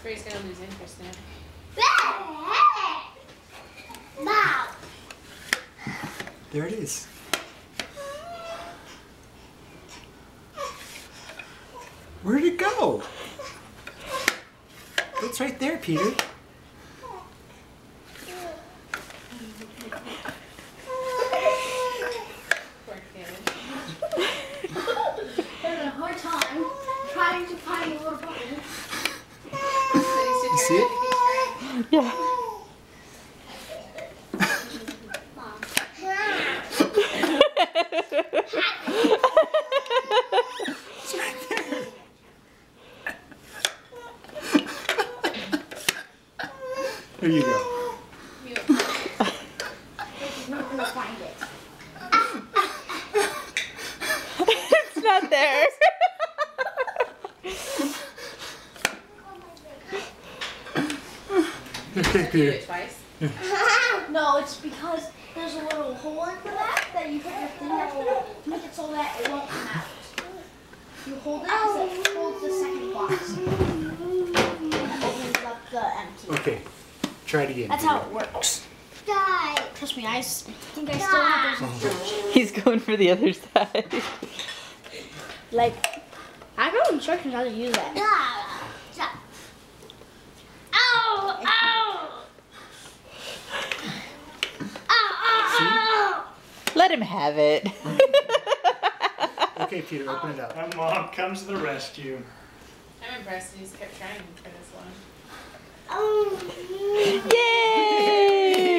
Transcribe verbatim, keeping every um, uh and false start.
where he's gonna lose interest now. There it is. Where'd it go? It's right there, Peter. Poor kid. Having a hard time trying to find the little button. You see it? Yeah. There you go. He's not gonna find it. It's not there. Okay, Do Peter. it twice. No, it's because there's a little hole in for that that you put your thing up there to make it so that it won't come out. You hold it because it holds the second box. It opens up the empty. Okay, try it again. That's Peter. how it works. Trust me, I s- think I still have those instructions. He's going for the other side. Like, I got instructions how to use that. Ow! Ow! Let him have it. Okay, Peter, open it up. My mom comes to the rescue. I'm impressed he's kept trying for this long. Oh. Yay!